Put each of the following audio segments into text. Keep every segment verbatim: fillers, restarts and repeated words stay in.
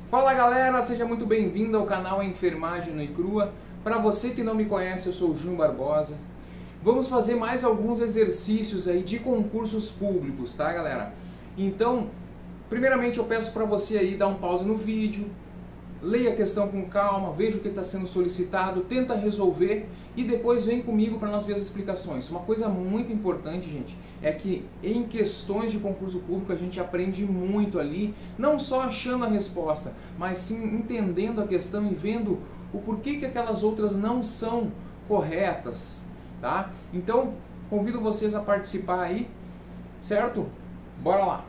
Fala galera, seja muito bem-vindo ao canal Enfermagem Nua e Crua. Para você que não me conhece, eu sou o Júnior Barbosa. Vamos fazer mais alguns exercícios aí de concursos públicos, tá galera? Então, primeiramente eu peço para você aí dar um pause no vídeo, leia a questão com calma, veja o que está sendo solicitado, tenta resolver e depois vem comigo para nós ver as explicações. Uma coisa muito importante, gente, é que em questões de concurso público a gente aprende muito ali, não só achando a resposta, mas sim entendendo a questão e vendo o porquê que aquelas outras não são corretas, tá? Então, convido vocês a participar aí, certo? Bora lá!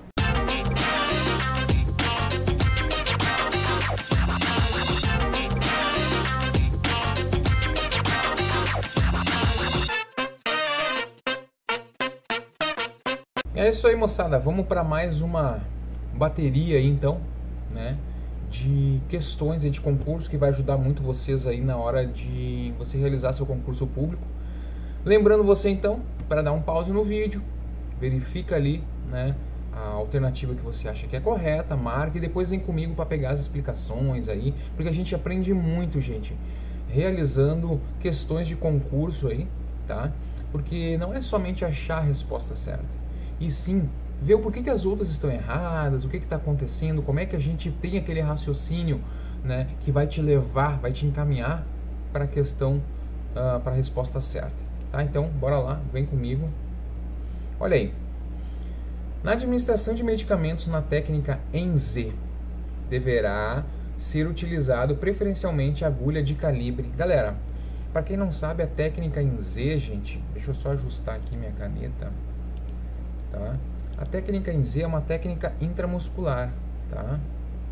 É isso aí, moçada, vamos para mais uma bateria aí então, né, de questões aí de concurso que vai ajudar muito vocês aí na hora de você realizar seu concurso público. Lembrando você então, para dar um pause no vídeo, verifica ali, né, a alternativa que você acha que é correta, marca e depois vem comigo para pegar as explicações aí, porque a gente aprende muito, gente, realizando questões de concurso aí, tá? Porque não é somente achar a resposta certa, e sim ver o porquê que as outras estão erradas, o que está acontecendo, como é que a gente tem aquele raciocínio, né, que vai te levar, vai te encaminhar para a questão, uh, para a resposta certa. Tá? Então, bora lá, vem comigo. Olha aí. Na administração de medicamentos na técnica em Z, deverá ser utilizado preferencialmente agulha de calibre. Galera, para quem não sabe, a técnica em Z, gente, deixa eu só ajustar aqui minha caneta. Tá? A técnica em Z é uma técnica intramuscular, tá?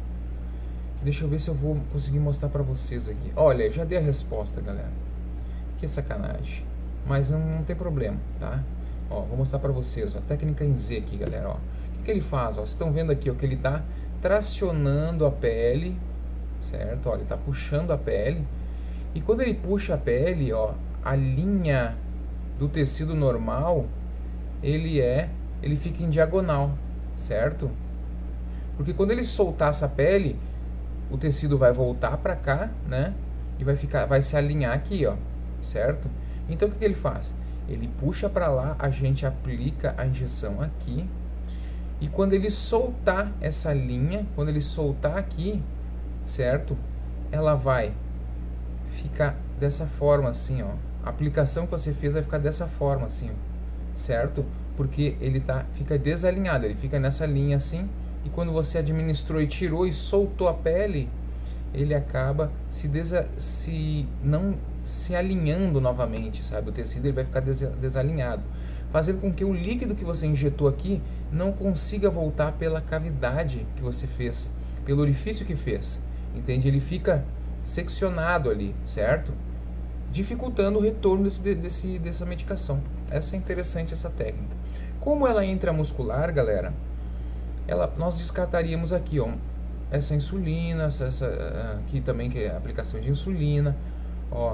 Deixa eu ver se eu vou conseguir mostrar para vocês aqui. Olha, já dei a resposta, galera. Que sacanagem. Mas não, não tem problema, tá? Ó, vou mostrar para vocês, ó, a técnica em Z aqui, galera, ó. O que, que ele faz? Ó, vocês estão vendo aqui, ó, que ele tá tracionando a pele, certo? Ó, ele tá puxando a pele. E quando ele puxa a pele, ó, a linha do tecido normal, ele é ele fica em diagonal, certo? Porque quando ele soltar essa pele, o tecido vai voltar para cá, né? E vai ficar, vai se alinhar aqui, ó, certo? Então o que, que ele faz? Ele puxa para lá, a gente aplica a injeção aqui. E quando ele soltar essa linha, quando ele soltar aqui, certo? Ela vai ficar dessa forma assim, ó. A aplicação que você fez vai ficar dessa forma assim, ó, certo? Porque ele tá, fica desalinhado, ele fica nessa linha assim, e quando você administrou e tirou e soltou a pele, ele acaba se, desa, se não se alinhando novamente, sabe? O tecido ele vai ficar des, desalinhado, fazendo com que o líquido que você injetou aqui não consiga voltar pela cavidade que você fez, pelo orifício que fez, entende? Ele fica seccionado ali, certo? Dificultando o retorno desse, desse, dessa medicação. Essa é interessante, essa técnica. Como ela é intramuscular, galera, ela, nós descartaríamos aqui, ó, essa insulina, essa, essa aqui também que é a aplicação de insulina, ó,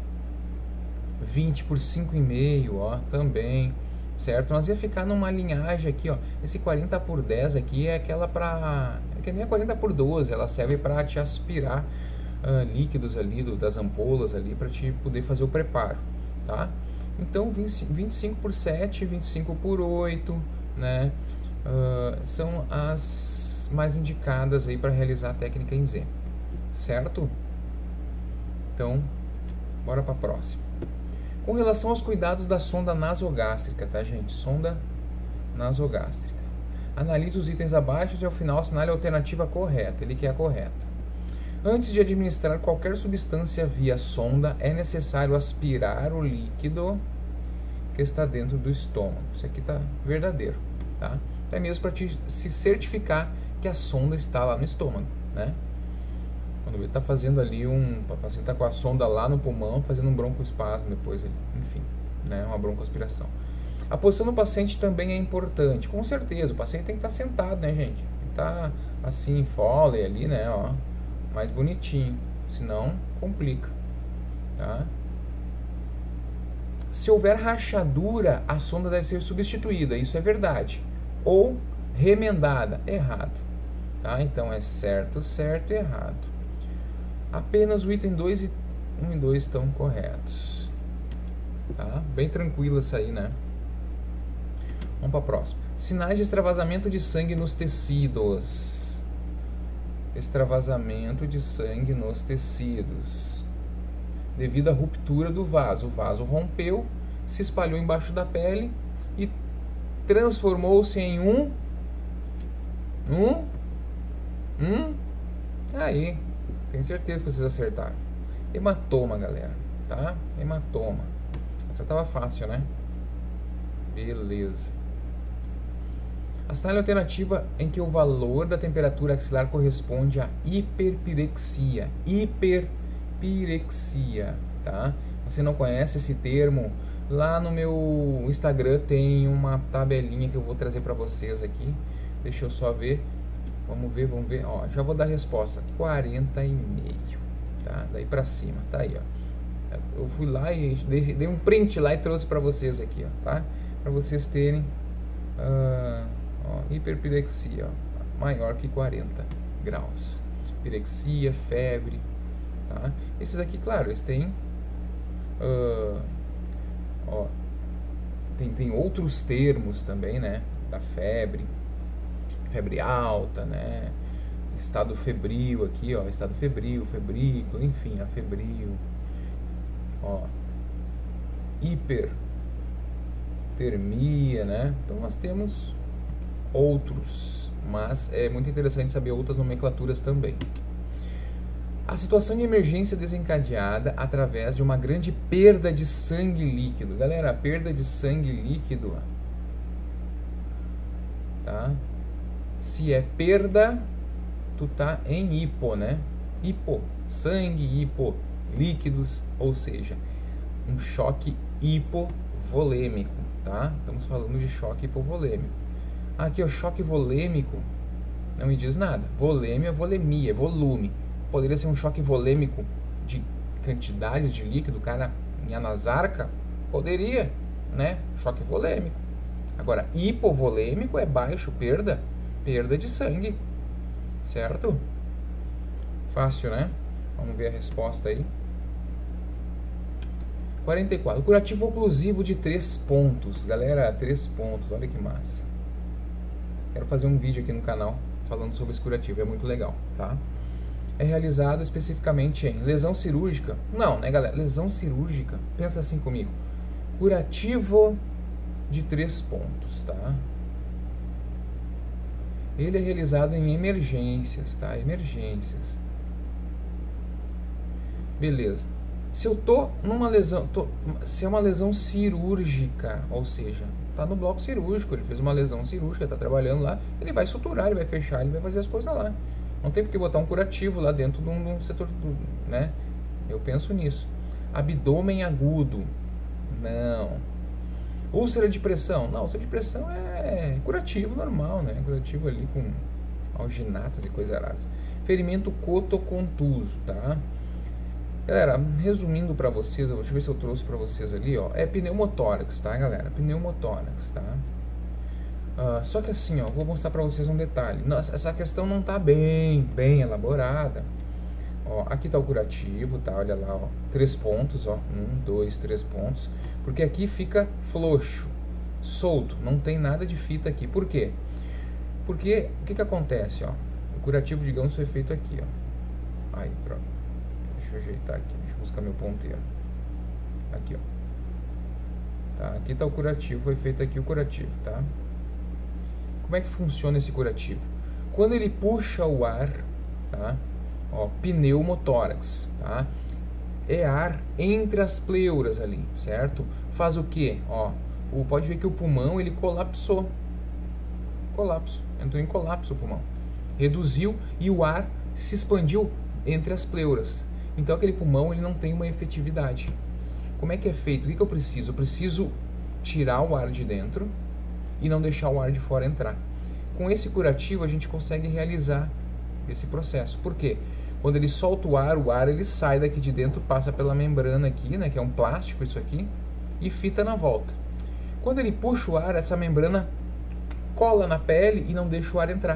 vinte por cinco vírgula cinco, ó, também, certo? Nós ia ficar numa linhagem aqui, ó, esse quarenta por dez aqui é aquela para, é que nem a quarenta por doze, ela serve para te aspirar uh, líquidos ali do, das ampolas ali para te poder fazer o preparo, tá? Então vinte e cinco por sete, vinte e cinco por oito, né, uh, são as mais indicadas aí para realizar a técnica em Z, certo? Então, bora para a próxima. Com relação aos cuidados da sonda nasogástrica, tá, gente? Sonda nasogástrica. Analise os itens abaixo e ao final assinale a alternativa correta, ele que é a correta. Antes de administrar qualquer substância via sonda, é necessário aspirar o líquido que está dentro do estômago. Isso aqui está verdadeiro, tá? É mesmo para se certificar que a sonda está lá no estômago, né? Quando ele está fazendo ali um... O paciente está com a sonda lá no pulmão, fazendo um broncoespasmo depois, ali, enfim, né? Uma broncoaspiração. A posição do paciente também é importante, com certeza. O paciente tem que estar sentado, né, gente? Ele está assim, em Foley ali, né, ó, mais bonitinho, senão complica, tá? Se houver rachadura, a sonda deve ser substituída, isso é verdade, ou remendada, errado, tá? Então é certo, certo e errado. Apenas o item dois e um e dois estão corretos, tá? Bem tranquilo essa aí, né? Vamos para a próxima. Sinais de extravasamento de sangue nos tecidos. Extravasamento de sangue nos tecidos. Devido à ruptura do vaso. O vaso rompeu, se espalhou embaixo da pele e transformou-se em um... Um... Um... Aí, tenho certeza que vocês acertaram. Hematoma, galera, tá? Hematoma. Essa tava fácil, né? Beleza. A sinal alternativa em que o valor da temperatura axilar corresponde a hiperpirexia. Hiperpirexia, tá? Você não conhece esse termo? Lá no meu Instagram tem uma tabelinha que eu vou trazer para vocês aqui. Deixa eu só ver. Vamos ver, vamos ver. Ó, já vou dar a resposta. quarenta e meio, tá? Daí para cima, tá aí, ó. Eu fui lá e dei um print lá e trouxe para vocês aqui, ó, tá? Para vocês terem uh, ó, hiperpirexia, ó, maior que quarenta graus. Pirexia, febre, tá? Esses aqui, claro, eles têm uh, ó, tem, tem outros termos também, né? Da febre, febre alta, né? Estado febril aqui, ó, estado febril, febrículo, enfim, afebril. Ó, hipertermia, né? Então nós temos outros, mas é muito interessante saber outras nomenclaturas também. A situação de emergência desencadeada através de uma grande perda de sangue líquido. Galera, a perda de sangue líquido, tá? Se é perda, tu tá em hipo, né? Hipo, sangue, hipo, líquidos, ou seja, um choque hipovolêmico, tá? Estamos falando de choque hipovolêmico. Aqui, o choque volêmico não me diz nada. Volêmia é volemia, é volume. Poderia ser um choque volêmico de quantidades de líquido, cara, em anasarca? Poderia, né? Choque volêmico. Agora, hipovolêmico é baixo, perda, perda de sangue, certo? Fácil, né? Vamos ver a resposta aí. quarenta e quatro. Curativo oclusivo de três pontos. Galera, três pontos. Olha que massa. Quero fazer um vídeo aqui no canal falando sobre esse curativo. É muito legal, tá? É realizado especificamente em lesão cirúrgica. Não, né, galera? Lesão cirúrgica. Pensa assim comigo. Curativo de três pontos, tá? Ele é realizado em emergências, tá? Emergências. Beleza. Se eu tô numa lesão, tô, se é uma lesão cirúrgica, ou seja, tá no bloco cirúrgico, ele fez uma lesão cirúrgica, tá trabalhando lá, ele vai suturar, ele vai fechar, ele vai fazer as coisas lá. Não tem porque botar um curativo lá dentro de um, de um setor, do, né? Eu penso nisso. Abdômen agudo, não. Úlcera de pressão, não, úlcera de pressão é curativo normal, né? Curativo ali com alginatas e coisas raras. Ferimento cotocontuso, tá? Galera, resumindo para vocês, deixa eu ver se eu trouxe para vocês ali, ó, é pneumotórax, tá, galera? Pneumotórax, tá? Uh, só que assim, ó, vou mostrar para vocês um detalhe. Nossa, essa questão não tá bem, bem elaborada. Ó, aqui tá o curativo, tá? Olha lá, ó, três pontos, ó, um, dois, três pontos, porque aqui fica floxo, solto, não tem nada de fita aqui. Por quê? Porque o que que acontece, ó? O curativo, digamos, foi feito aqui, ó. Aí, pronto. Deixa eu ajeitar aqui, deixa eu buscar meu ponteiro. Aqui, ó. Tá, aqui tá o curativo, foi feito aqui o curativo, tá? Como é que funciona esse curativo? Quando ele puxa o ar, tá? Ó, pneumotórax, tá? É ar entre as pleuras ali, certo? Faz o quê? Ó, o, pode ver que o pulmão, ele colapsou. Colapso, entrou em colapso o pulmão. Reduziu e o ar se expandiu entre as pleuras. Então aquele pulmão, ele não tem uma efetividade. Como é que é feito? O que que eu preciso? Eu preciso tirar o ar de dentro e não deixar o ar de fora entrar. Com esse curativo a gente consegue realizar esse processo. Por quê? Quando ele solta o ar, o ar ele sai daqui de dentro, passa pela membrana aqui, né, que é um plástico isso aqui, e fita na volta. Quando ele puxa o ar, essa membrana cola na pele e não deixa o ar entrar.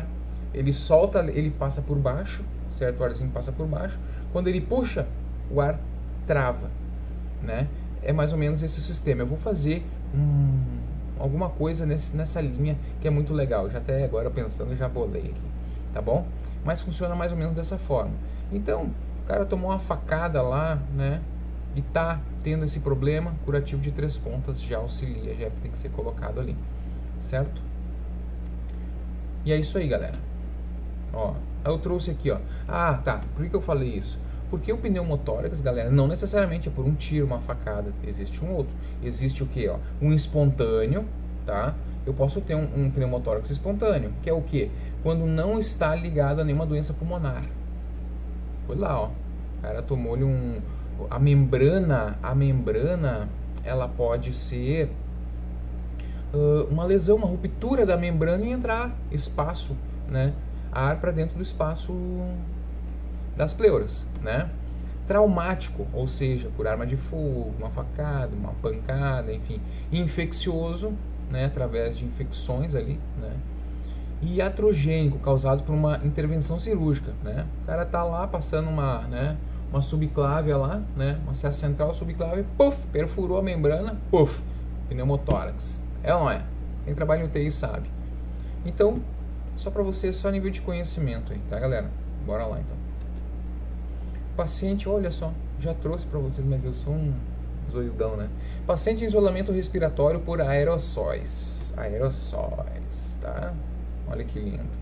ele solta, ele passa por baixo, certo? O arzinho passa por baixo. Quando ele puxa, o ar trava, né? É mais ou menos esse sistema. Eu vou fazer um, alguma coisa nesse, nessa linha que é muito legal. Já até agora pensando, já bolei aqui, tá bom? Mas funciona mais ou menos dessa forma. Então, o cara tomou uma facada lá, né? E tá tendo esse problema, curativo de três pontas já auxilia, já tem que ser colocado ali, certo? E é isso aí, galera. Ó, eu trouxe aqui, ó. Ah, tá. Por que que eu falei isso? Porque o pneumotórax, galera, não necessariamente é por um tiro, uma facada. Existe um outro. Existe o que, ó? Um espontâneo, tá? Eu posso ter um, um pneumotórax espontâneo, que é o que? Quando não está ligado a nenhuma doença pulmonar. Foi lá, ó. O cara tomou-lhe um... A membrana, a membrana, ela pode ser uh, uma lesão, uma ruptura da membrana e entrar espaço, né? Ar para dentro do espaço das pleuras, né? Traumático, ou seja, por arma de fogo, uma facada, uma pancada, enfim. Infeccioso, né? Através de infecções ali, né? E iatrogênico, causado por uma intervenção cirúrgica, né? O cara tá lá passando uma, né? Uma subclávia lá, né? Uma acesso central subclávia, puf, perfurou a membrana, puf, pneumotórax. É ou não é? Quem trabalha em U T I sabe. Então, só para você, só nível de conhecimento aí, tá, galera? Bora lá, então. Paciente, olha só, já trouxe para vocês, mas eu sou um zoiudão, né? Paciente em isolamento respiratório por aerossóis. Aerossóis, tá? Olha que lindo.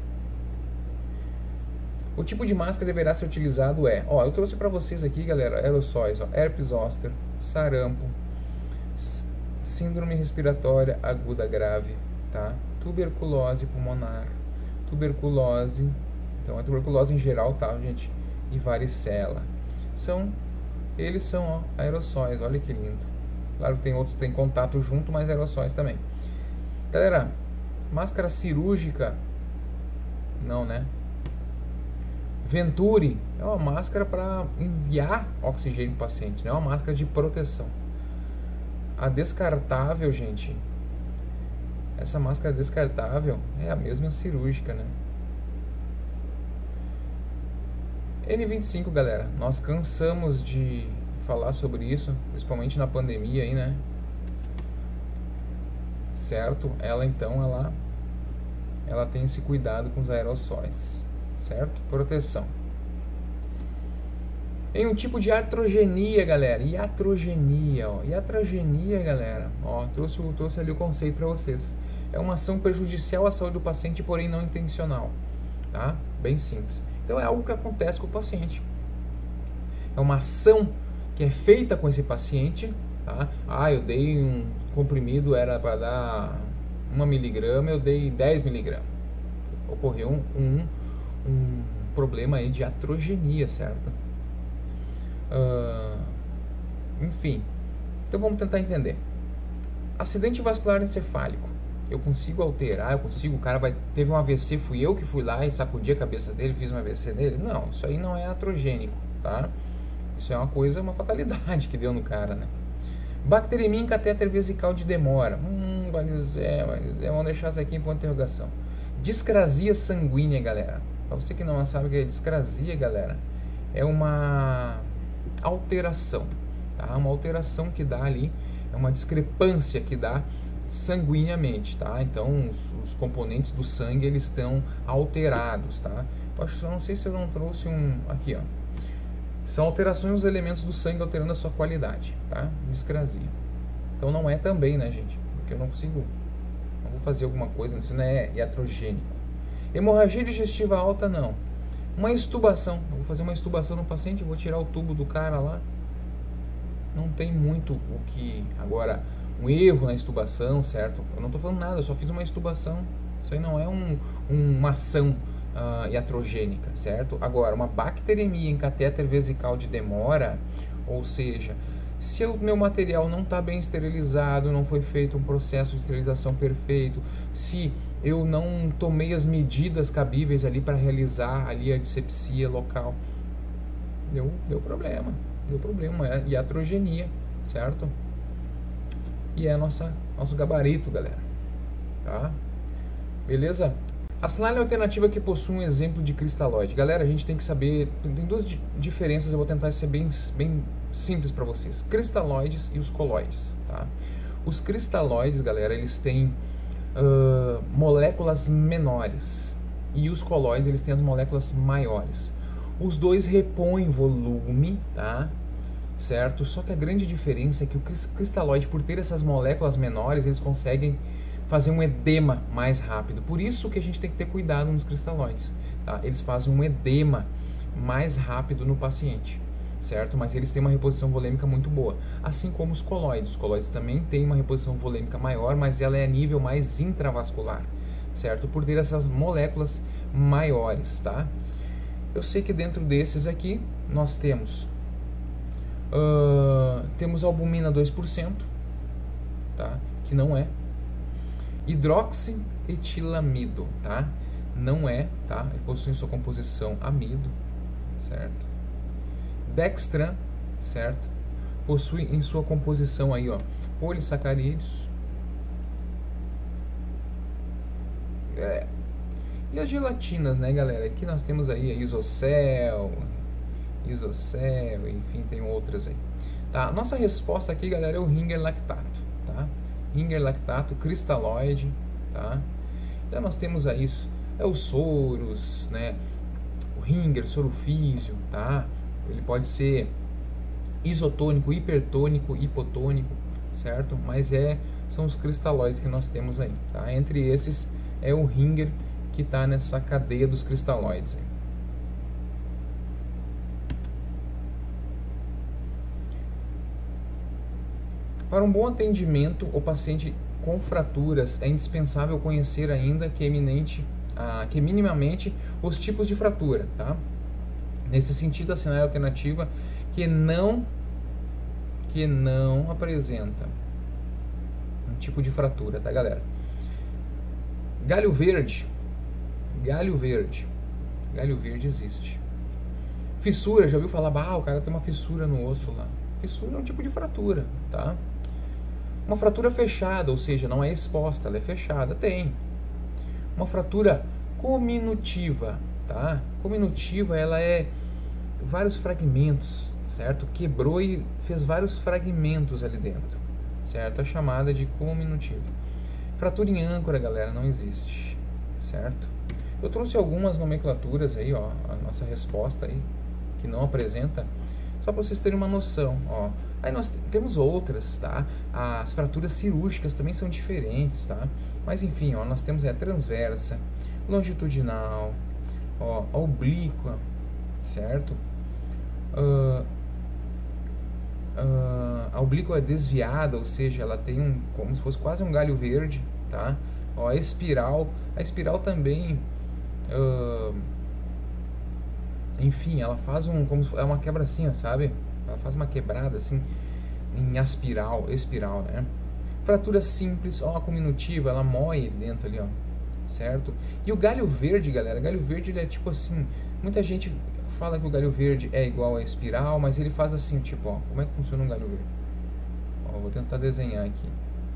O tipo de máscara deverá ser utilizado é, ó, eu trouxe para vocês aqui, galera, aerossóis, ó, herpes zoster, sarampo, síndrome respiratória aguda grave, tá? Tuberculose pulmonar, tuberculose, então a tuberculose em geral, tá, gente? E varicela. São, eles são, ó, aerossóis, olha que lindo. Claro que tem outros que tem contato junto, mas aerossóis também. Galera, máscara cirúrgica, não, né? Venturi é uma máscara para enviar oxigênio para o paciente, não é uma máscara de proteção. A descartável, gente, essa máscara descartável é a mesma cirúrgica, né? N vinte e cinco, galera, nós cansamos de falar sobre isso, principalmente na pandemia aí, né? Certo? Ela então, ela, ela tem esse cuidado com os aerossóis. Certo? Proteção. Em um tipo de iatrogenia, galera. Iatrogenia, ó. Iatrogenia, galera. Ó, trouxe, trouxe ali o conceito para vocês. É uma ação prejudicial à saúde do paciente, porém não intencional. Tá? Bem simples. Então é algo que acontece com o paciente. É uma ação que é feita com esse paciente, tá? Ah, eu dei um comprimido, era para dar uma miligrama, eu dei dez miligramas. Ocorreu um, um um problema aí de iatrogenia, certo? Uh, enfim, então vamos tentar entender. Acidente vascular encefálico, eu consigo alterar, eu consigo, o cara vai, teve um A V C, fui eu que fui lá e sacudi a cabeça dele, fiz um A V C nele? Não, isso aí não é iatrogênico, tá? Isso é uma coisa, uma fatalidade que deu no cara, né? Bacteremia em catéter vesical de demora, hum, Valizé, Valizé, vamos deixar isso aqui em ponto de interrogação. Discrasia sanguínea, galera. Para você que não sabe o que é discrasia, galera, é uma alteração, tá? Uma alteração que dá ali, é uma discrepância que dá sanguineamente, tá? Então, os, os componentes do sangue, eles estão alterados, tá? Eu acho que eu não sei se eu não trouxe um... Aqui, ó. São alterações dos elementos do sangue alterando a sua qualidade, tá? Discrasia. Então, não é também, né, gente? Porque eu não consigo... Não vou fazer alguma coisa, isso não é iatrogênico. Hemorragia digestiva alta, não. Uma extubação. Eu vou fazer uma extubação no paciente, vou tirar o tubo do cara lá. Não tem muito o que... Agora, um erro na extubação, certo? Eu não estou falando nada, eu só fiz uma extubação. Isso aí não é um, uma ação uh, iatrogênica, certo? Agora, uma bacteremia em catéter vesical de demora, ou seja... Se o meu material não está bem esterilizado, não foi feito um processo de esterilização perfeito, se eu não tomei as medidas cabíveis ali para realizar ali a dissepsia local, deu, deu problema, deu problema, é iatrogenia, certo? E é nossa, nosso gabarito, galera, tá? Beleza? Assinale a alternativa que possui um exemplo de cristalóide. Galera, a gente tem que saber, tem duas diferenças, eu vou tentar ser bem, bem simples para vocês. Cristalóides e os coloides, tá? Os cristalóides, galera, eles têm uh, moléculas menores e os coloides, eles têm as moléculas maiores. Os dois repõem volume, tá? Certo? Só que a grande diferença é que o cristalóide, por ter essas moléculas menores, eles conseguem fazer um edema mais rápido. Por isso que a gente tem que ter cuidado nos cristalóides, tá? Eles fazem um edema mais rápido no paciente, certo? Mas eles têm uma reposição volêmica muito boa, assim como os coloides. Os coloides também têm uma reposição volêmica maior, mas ela é a nível mais intravascular, certo? Por ter essas moléculas maiores, tá? Eu sei que dentro desses aqui nós temos uh, temos albumina dois por cento, tá? Que não é hidroxietilamida, tá? Não é, tá? Ele possui em sua composição amido, certo? Dextran, certo? Possui em sua composição aí, ó, polissacarídeos. É. E as gelatinas, né, galera? Aqui nós temos aí a isocel, isocel, enfim, tem outras aí. Tá? Nossa resposta aqui, galera, é o Ringer lactato, tá? Ringer lactato, cristalóide, tá? Então nós temos aí isso, é os soros, né? O Ringer, sorofísio, tá? Ele pode ser isotônico, hipertônico, hipotônico, certo? Mas é, são os cristalóides que nós temos aí, tá? Entre esses é o Ringer que está nessa cadeia dos cristalóides aí. Para um bom atendimento, o paciente com fraturas é indispensável conhecer ainda que, eminente, ah, que minimamente os tipos de fratura, tá? Nesse sentido, assinale a alternativa que não, que não apresenta um tipo de fratura, tá, galera? Galho verde, galho verde, galho verde existe. Fissura, já ouviu falar, ah, o cara tem uma fissura no osso lá. Fissura é um tipo de fratura, tá? Uma fratura fechada, ou seja, não é exposta, ela é fechada, tem. Uma fratura cominutiva, tá? Cominutiva, ela é vários fragmentos, certo? Quebrou e fez vários fragmentos ali dentro, certo? É chamada de cominutiva. Fratura em âncora, galera, não existe, certo? Eu trouxe algumas nomenclaturas aí, ó, a nossa resposta aí, que não apresenta, só para vocês terem uma noção, ó. Aí nós temos outras, tá? As fraturas cirúrgicas também são diferentes, tá? Mas enfim, ó, nós temos a transversa, longitudinal, ó, a oblíqua, certo? Uh, uh, a oblíqua é desviada, ou seja, ela tem um, como se fosse quase um galho verde, tá? Ó, a espiral, a espiral também, uh, enfim, ela faz um, como se, é uma quebra assim, ó, sabe? Ela faz uma quebrada assim em aspiral, espiral, né? Fratura simples, ó, a cominutiva, ela moe dentro ali, ó, certo? E o galho verde, galera, galho verde ele é tipo assim, muita gente fala que o galho verde é igual a espiral, mas ele faz assim, tipo, ó, como é que funciona um galho verde? Ó, vou tentar desenhar aqui.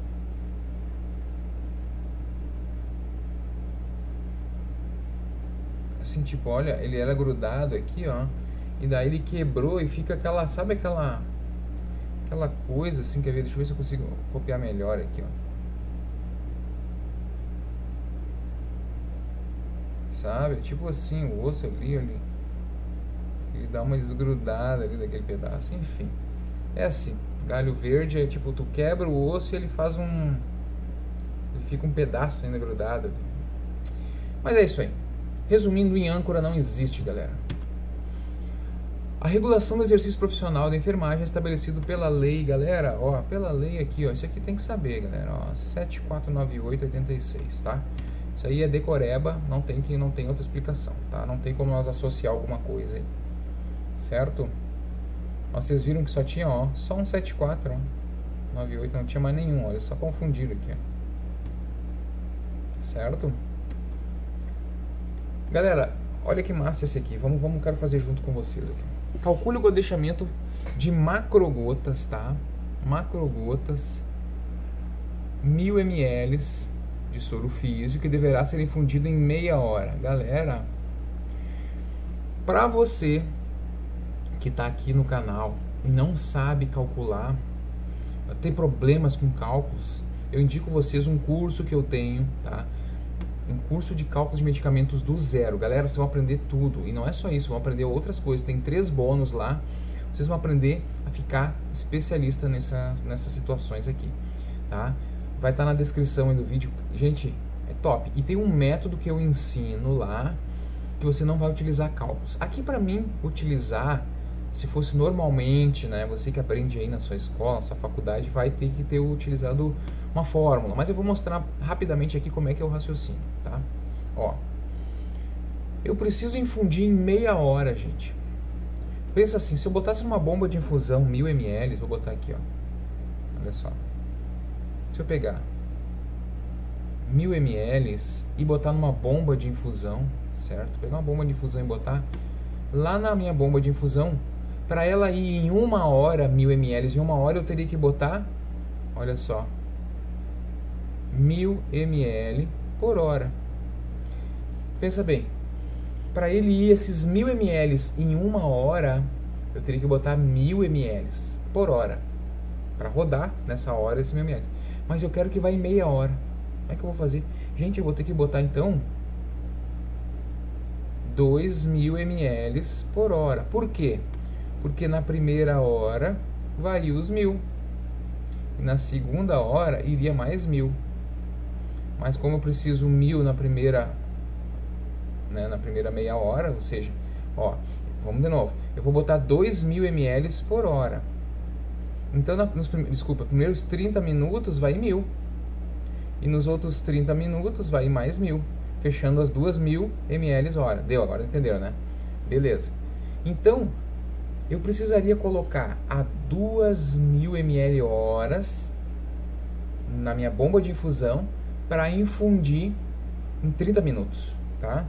Assim, tipo, olha, ele era grudado aqui, ó, e daí ele quebrou e fica aquela, sabe aquela aquela coisa assim, quer ver? Deixa eu ver se eu consigo copiar melhor aqui, ó. Sabe? Tipo assim, o osso ali, ali, ele dá uma desgrudada ali daquele pedaço, enfim. É assim, galho verde é tipo, tu quebra o osso e ele faz um, ele fica um pedaço ainda grudado ali. Mas é isso aí. Resumindo, em âncora não existe, galera. A regulação do exercício profissional da enfermagem é estabelecido pela lei, galera, ó, pela lei aqui, ó, isso aqui tem que saber, galera, ó, sete quatro nove oito oitenta e seis, tá? Isso aí é decoreba, não tem que não tem outra explicação, tá? Não tem como nós associar alguma coisa aí, certo? Ó, vocês viram que só tinha, ó, só um sete quatro nove oito, não tinha mais nenhum, ó, eles só confundiram aqui, ó. Certo? Galera, olha que massa esse aqui, vamos, vamos, quero fazer junto com vocês aqui. Calcule o godechamento de macrogotas, tá? Macrogotas, mil mililitros, de soro físico que deverá ser infundido em meia hora. Galera, para você que está aqui no canal e não sabe calcular, tem problemas com cálculos, eu indico vocês um curso que eu tenho, tá? Um curso de cálculos de medicamentos do zero. Galera, vocês vão aprender tudo. E não é só isso, vão aprender outras coisas. Tem três bônus lá. Vocês vão aprender a ficar especialista nessa, nessas situações aqui, tá? Vai estar na descrição aí do vídeo. Gente, é top. E tem um método que eu ensino lá que você não vai utilizar cálculos. Aqui para mim, utilizar, se fosse normalmente, né? Você que aprende aí na sua escola, na sua faculdade, vai ter que ter utilizado uma fórmula. Mas eu vou mostrar rapidamente aqui como é que é o raciocínio, tá? Ó, eu preciso infundir em meia hora, gente. Pensa assim, se eu botasse uma bomba de infusão mil mililitros, vou botar aqui, ó. Olha só. Se eu pegar mil mililitros e botar numa bomba de infusão, certo? Pegar uma bomba de infusão e botar lá na minha bomba de infusão, para ela ir em uma hora, mil mililitros, em uma hora eu teria que botar, olha só, mil mililitros por hora. Pensa bem, para ele ir esses mil mililitros em uma hora, eu teria que botar mil mililitros por hora, para rodar nessa hora esse mil mililitros. Mas eu quero que vá em meia hora. Como é que eu vou fazer? Gente, eu vou ter que botar então dois mil mililitros por hora. Por quê? Porque na primeira hora vai os mil. E na segunda hora iria mais mil. Mas como eu preciso mil na primeira, né, na primeira meia hora, ou seja, ó, vamos de novo. Eu vou botar dois mil mililitros por hora. Então, na, nos, desculpa, primeiros trinta minutos vai mil. E nos outros trinta minutos vai mais mil. Fechando as duas mil mililitros hora. Deu, agora entenderam, né? Beleza. Então, eu precisaria colocar a duas mil mililitros horas na minha bomba de infusão para infundir em trinta minutos, tá?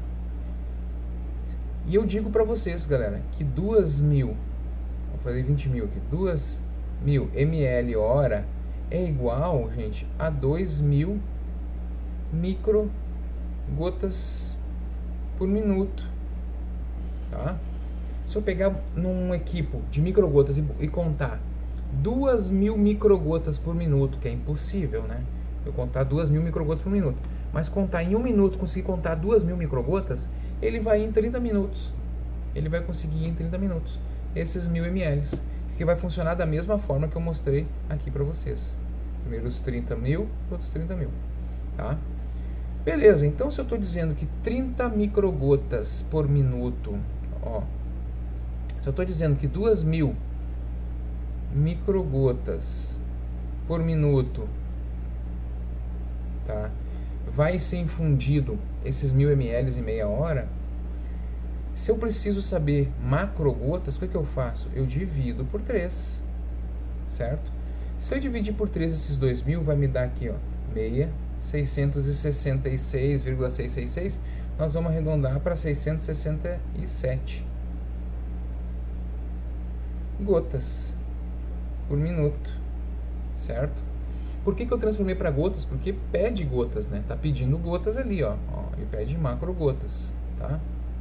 E eu digo para vocês, galera, que duas mil, vou fazer vinte mil aqui, duas mil mililitros hora é igual, gente, a dois mil microgotas por minuto, tá? Se eu pegar num equipo de microgotas e, e contar duas mil microgotas por minuto, que é impossível, né? Eu contar duas mil microgotas por minuto, mas contar em um minuto, conseguir contar duas mil microgotas, ele vai em trinta minutos. Ele vai conseguir em trinta minutos esses mil mililitros, que vai funcionar da mesma forma que eu mostrei aqui para vocês. Primeiro os trinta mil, outros trinta mil, tá? Beleza, então se eu estou dizendo que trinta microgotas por minuto, ó, se eu estou dizendo que duas mil microgotas por minuto, tá, vai ser infundido esses mil mililitros em meia hora, se eu preciso saber macrogotas, o que, que eu faço? Eu divido por três, certo? Se eu dividir por três esses dois mil, vai me dar aqui, ó, meia, seiscentos e sessenta e seis vírgula seiscentos e sessenta e seis, nós vamos arredondar para seiscentos e sessenta e sete gotas por minuto, certo? Por que que eu transformei para gotas? Porque pede gotas, né? Tá pedindo gotas ali, ó, ó, ele pede macrogotas, tá?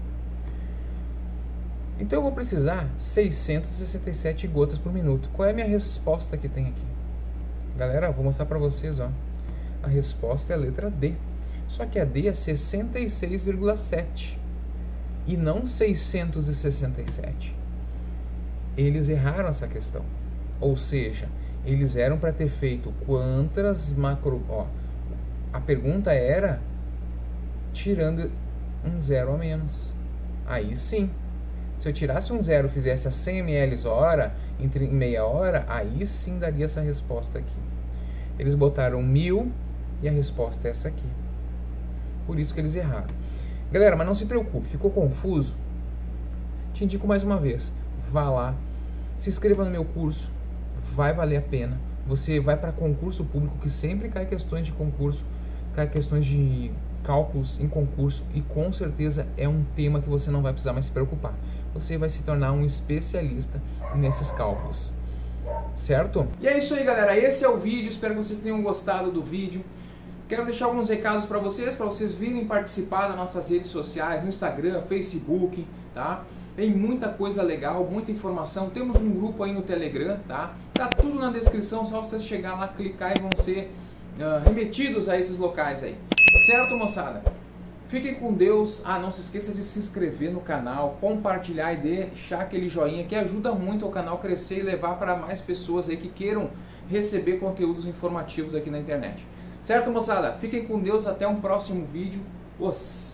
Então eu vou precisar seiscentos e sessenta e sete gotas por minuto. Qual é a minha resposta que tem aqui? Galera, eu vou mostrar para vocês, ó. A resposta é a letra D. Só que a D é sessenta e seis vírgula sete e não seiscentos e sessenta e sete. Eles erraram essa questão. Ou seja, eles eram para ter feito quantas macro... Ó, a pergunta era tirando um zero a menos. Aí sim. Se eu tirasse um zero e fizesse a cem mililitros hora, em meia hora, aí sim daria essa resposta aqui. Eles botaram mil e a resposta é essa aqui. Por isso que eles erraram. Galera, mas não se preocupe, ficou confuso? Te indico mais uma vez, vá lá, se inscreva no meu curso, vai valer a pena. Você vai para concurso público, que sempre cai questões de concurso, cai questões de cálculos em concurso, e com certeza é um tema que você não vai precisar mais se preocupar. Você vai se tornar um especialista nesses cálculos, certo? E é isso aí, galera, esse é o vídeo, espero que vocês tenham gostado do vídeo. Quero deixar alguns recados para vocês, para vocês virem participar das nossas redes sociais, no Instagram, Facebook, tá? Tem muita coisa legal, muita informação. Temos um grupo aí no Telegram, tá? Tá tudo na descrição, só vocês chegar lá, clicar e vão ser uh, remetidos a esses locais aí. Certo, moçada? Fiquem com Deus. Ah, não se esqueça de se inscrever no canal, compartilhar e deixar aquele joinha que ajuda muito o canal crescer e levar para mais pessoas aí que queiram receber conteúdos informativos aqui na internet. Certo, moçada? Fiquem com Deus. Até um próximo vídeo. Os